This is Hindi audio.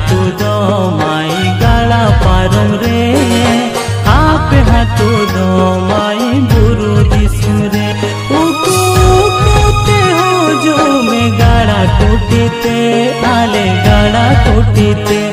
हाथू दो माई गाड़ा पारुम रे, आपे हाथू दो माई गुरु दिसुम रे। उको कहते हो जो में गाड़ा टूटीते, आले गाड़ा टूटीते।